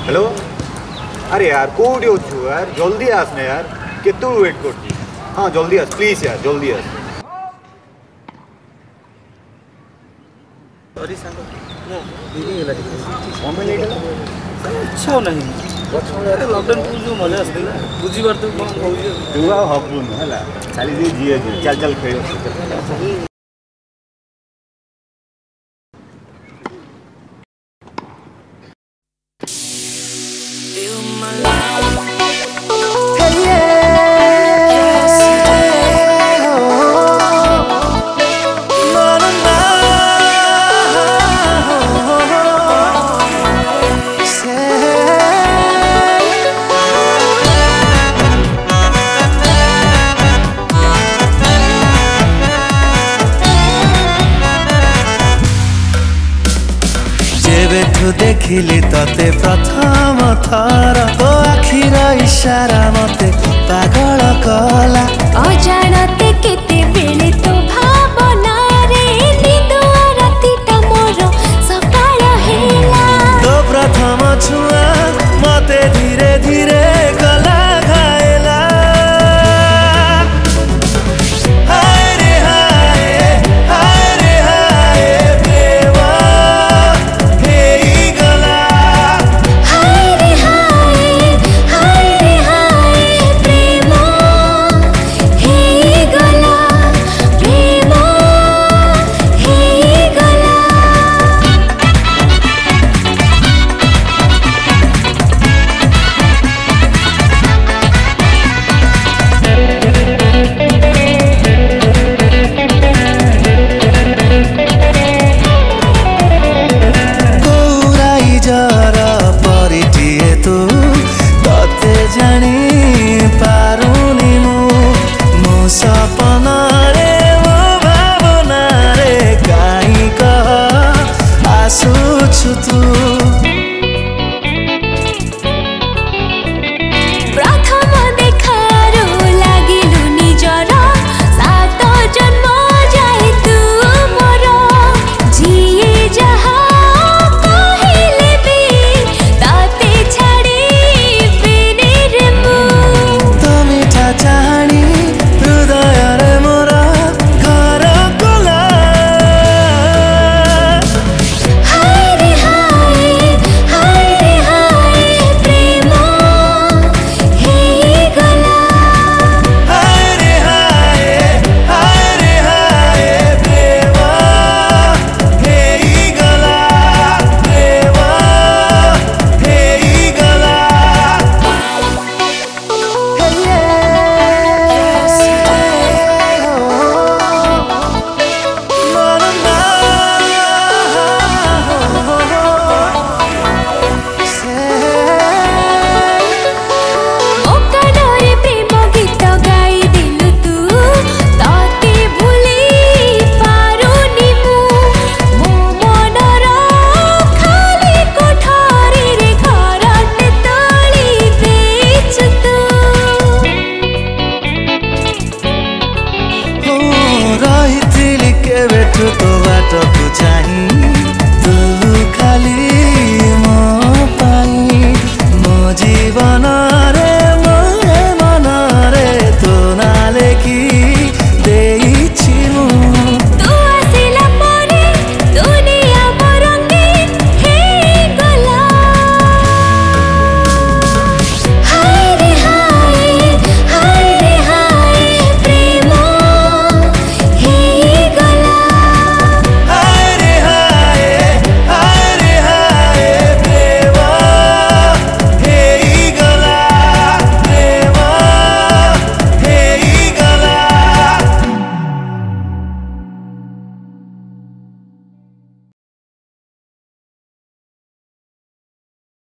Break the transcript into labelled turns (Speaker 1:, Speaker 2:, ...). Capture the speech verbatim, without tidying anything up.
Speaker 1: Hello अरे यार कोडी अच्छु यार जल्दी आसने यार केतु वेट करती। हाँ जल्दी आस प्लीज यार जल्दी आस। सॉरी सांग ना दीदी गेला कम लेट होला इच्छा नहीं लॉकडाउन को जो मजा आसला बुझी बार तो कौन कहू तू आ हबुन हला खाली जे जिए चल चल खेल।
Speaker 2: देखिली तते प्रथम थर तो आखिर इशारा मते पागल कला
Speaker 3: अजानते